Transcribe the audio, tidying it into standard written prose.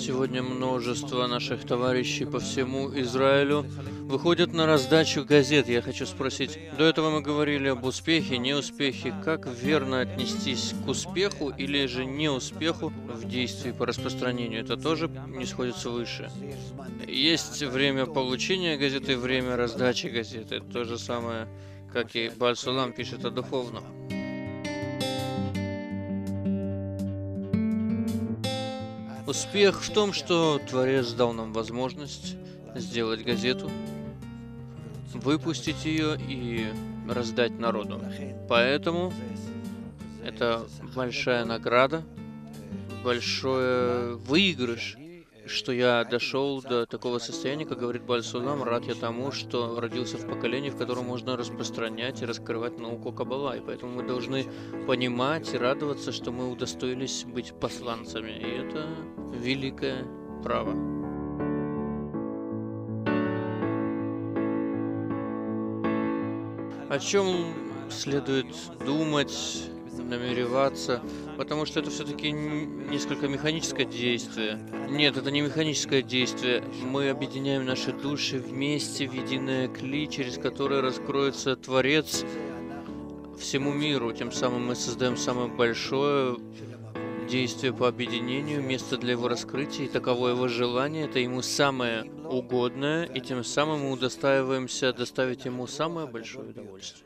Сегодня множество наших товарищей по всему Израилю выходят на раздачу газет. Я хочу спросить, до этого мы говорили об успехе, неуспехе. Как верно отнестись к успеху или же неуспеху в действии по распространению? Это тоже не сходится выше. Есть время получения газеты, время раздачи газеты. То же самое, как и Бааль Сулам пишет о духовном. Успех в том, что Творец дал нам возможность сделать газету, выпустить ее и раздать народу. Поэтому это большая награда, большой выигрыш, что я дошел до такого состояния, как говорит Бааль Сулам, рад я тому, что родился в поколении, в котором можно распространять и раскрывать науку Каббала. И поэтому мы должны понимать и радоваться, что мы удостоились быть посланцами. И это великое право. О чем следует думать, намереваться, потому что это все-таки несколько механическое действие. Нет, это не механическое действие. Мы объединяем наши души вместе в единое кли, через которое раскроется Творец всему миру. Тем самым мы создаем самое большое действие по объединению, место для его раскрытия, и таково его желание, это ему самое угодное, и тем самым мы удостаиваемся доставить ему самое большое удовольствие.